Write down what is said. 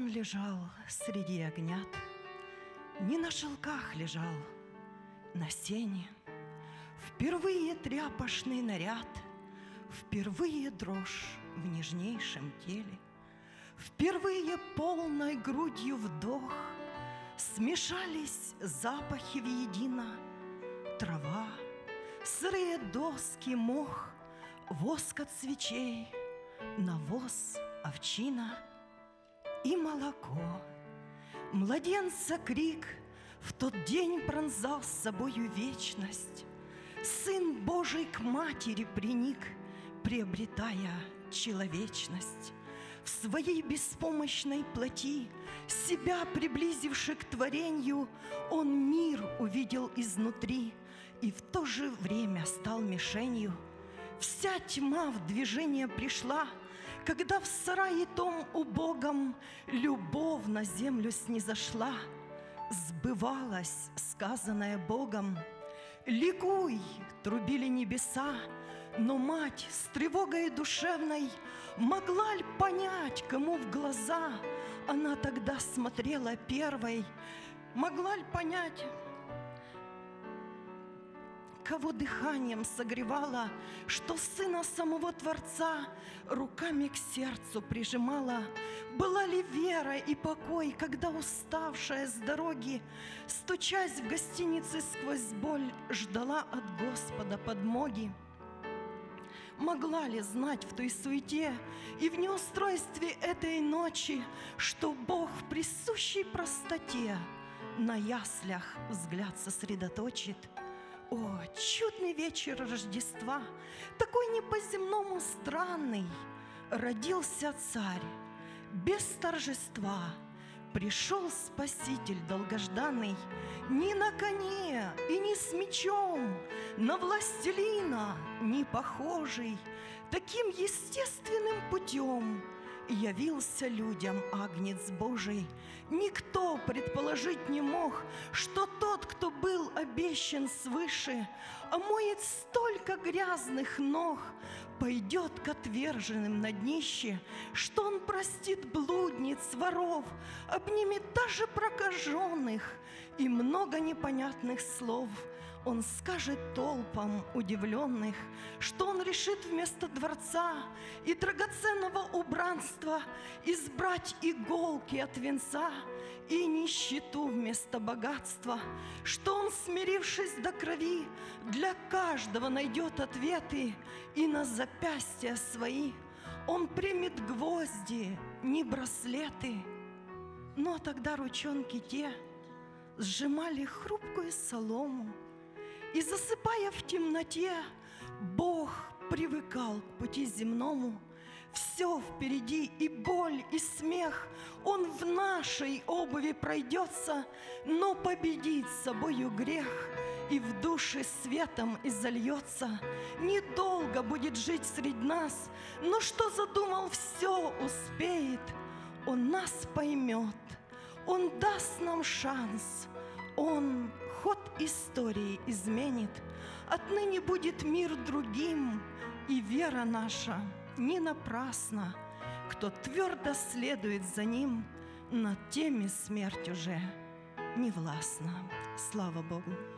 он лежал среди ягнят, не на шелках лежал, на сене. Впервые тряпошный наряд, впервые дрожь в нежнейшем теле, впервые полной грудью вдох, смешались запахи воедино: трава, сырые доски, мох, воск от свечей, навоз, овчина и молоко. Младенца крик в тот день пронзал с собою вечность. Сын Божий к матери приник, приобретая человечность. В своей беспомощной плоти, себя приблизивши к творению, он мир увидел изнутри и в то же время стал мишенью. Вся тьма в движение пришла, когда в сарае том убогом любовь на землю снизошла. Сбывалось сказанное Богом. Ликуй, трубили небеса, но мать с тревогой душевной могла ли понять, кому в глаза она тогда смотрела первой? Могла ли понять, кого дыханием согревала, что сына самого Творца руками к сердцу прижимала? Была ли вера и покой, когда уставшая с дороги, стучась в гостинице сквозь боль, ждала от Господа подмоги? Могла ли знать в той суете и в неустройстве этой ночи, что Бог в присущей простоте на яслях взгляд сосредоточит? О, чудный вечер Рождества, такой не по-земному странный! Родился царь без торжества, пришел Спаситель долгожданный, ни на коне и ни с мечом, на властелина не похожий, таким естественным путем явился людям Агнец Божий. Никто предположить не мог, что тот, кто был обещан свыше, омоет столько грязных ног, пойдет к отверженным на днище, что он простит блудниц, воров, обнимет даже прокаженных, и много непонятных слов он скажет толпам удивленных, что он решит вместо дворца и драгоценного убранства избрать иголки от венца и нищету вместо богатства, что он, смирившись до крови, для каждого найдет ответы, и на запястья свои он примет гвозди, не браслеты. Но тогда ручонки те сжимали хрупкую солому, и, засыпая в темноте, Бог привыкал к пути земному. Все впереди, и боль, и смех, Он в нашей обуви пройдется, но победит собою грех и в душе светом изольется. Недолго будет жить среди нас, но что задумал, все успеет. Он нас поймет, Он даст нам шанс, Он ход истории изменит. Отныне будет мир другим, и вера наша не напрасна. Кто твердо следует за Ним, над теми смерть уже не властна. Слава Богу!